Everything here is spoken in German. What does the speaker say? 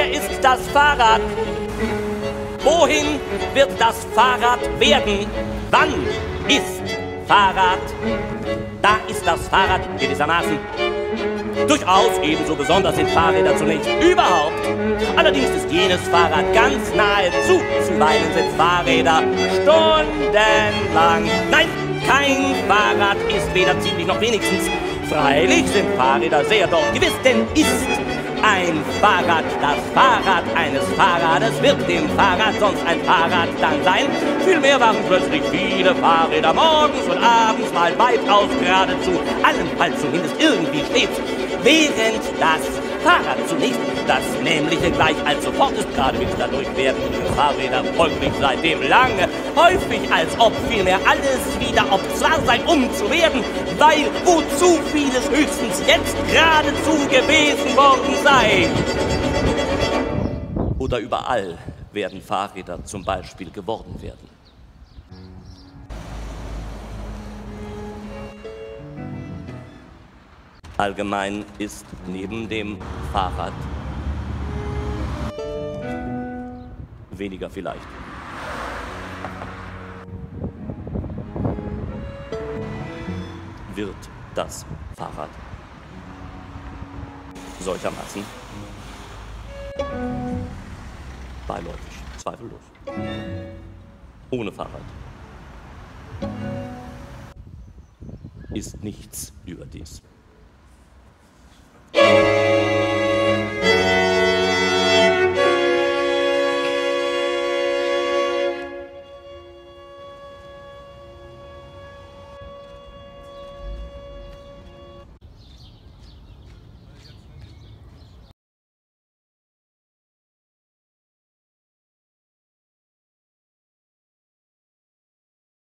Wer ist das Fahrrad? Wohin wird das Fahrrad werden? Wann ist Fahrrad? Da ist das Fahrrad gewissermaßen. Durchaus ebenso besonders sind Fahrräder zunächst überhaupt. Allerdings ist jenes Fahrrad ganz nahezu. Zuweilen sind Fahrräder stundenlang. Nein, kein Fahrrad ist weder ziemlich noch wenigstens. Freilich sind Fahrräder sehr dort gewiss, denn ist ein Fahrrad das Fahrrad eines Fahrrades, wird dem Fahrrad sonst ein Fahrrad dann sein. Vielmehr waren plötzlich viele Fahrräder morgens und abends mal weitaus geradezu, allenfalls zumindest irgendwie stets. Während das Fahrrad zunächst das Nämliche gleich als sofort ist, geradewegs dadurch werden die Fahrräder folglich seitdem lange, häufig als ob vielmehr alles wieder obzwar sei, um zu werden, weil wozu vieles höchstens jetzt geradezu gewesen worden sei. Oder überall werden Fahrräder zum Beispiel geworden werden. Allgemein ist neben dem Fahrrad weniger vielleicht. Wird das Fahrrad solchermaßen beiläufig, zweifellos. Ohne Fahrrad ist nichts überdies.